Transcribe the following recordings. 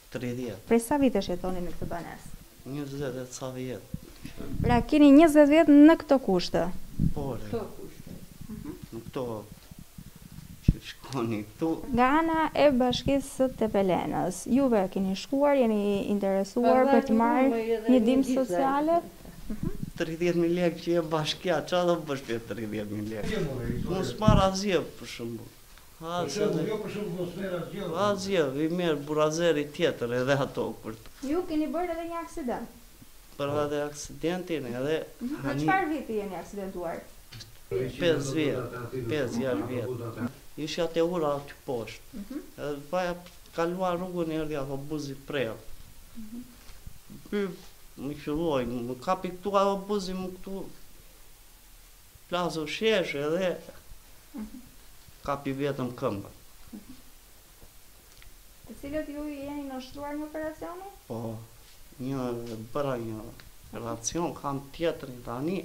30. Prej sa vitesh jetoni në këtë banesë? 20 ca vjet. Pra keni 20 vjet në këto kushte. Po, Këto kushte. në këto që shkoni këtu. Nga ana e bashkisë së Tepelenës, juve keni shkuar, jeni interesuar për të marrë një ndihmë sociale? 30.000 lekë që e bashkja, qa do bësh për 30.000 lekë? Mos marr asgjë për shembull. Asgjë, i merr burazeri tjetër edhe ato për Ju keni bërë edhe një aksident. për atë aksidentin edhe Në çfarë viti jeni aksidentuar? 5 vjet. Isha te ura aty poshtë. Edhe paja kaluar rrugën erdhi autobusi prerë. Më filloi, më kapi këtu autobusi, më këtu plazo shesh edhe kapi vetëm këmbën. Të cilët ju jeni nështruar në operacioni? Po, bëra një operacion, kam tjetërin tani.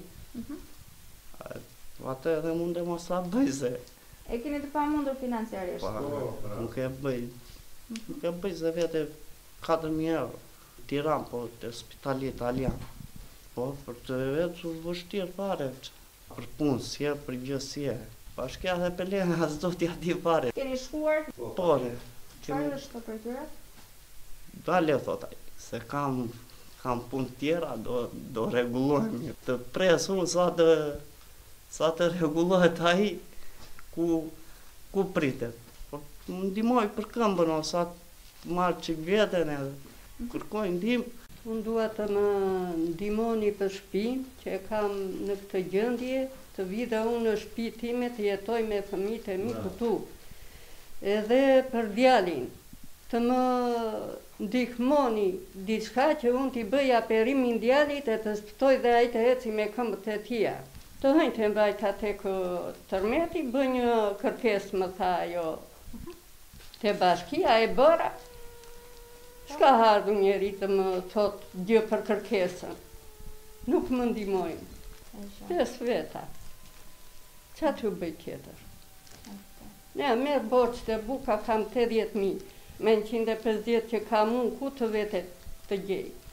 Atë edhe mund e mos ta bëj se. E keni të pamundur financiarisht. Nuk e bëj. Nuk e bëj se vete 4.000 euro. Tiranë, po, të spitali italian. Po, për të vetë u vështirë fare. Për punë, sje, për gjë sje. Bashkja dhe Pelena, as do t'ja di fare. Keni shkuar? Po, Çfarë është për tyre? dale, thot ai, se kam punë tjera, do rregullohemi. Të pres unë sa të rregullohet ai, ku pritet. Po më ndihmoj për këmbën ose të marr çik veten edhe kërkoj ndihmë. Unë dua të më ndihmoni për shtëpinë që e kam në këtë gjendje, të vi dhe unë në shtëpi time të jetoj me fëmijët e mi këtu. Edhe për djalin, të më ndihmoni diçka që unë t'i bëja perimin djalit e të sftoj dhe ai të eci me këmbët e tia. Të hëjnë të mbajta tek tërmeti, bë një kërkesë, më tha ajo, te bashkia e bëra. Shka ardhur njeri të më thot gjë për kërkesën. Nuk më ndihmojnë. 5 veta. Qa t'ju bëj tjetër? Ne, merë borç të buka kam 80.000, me 150 që kam unë, ku të vete të gjej.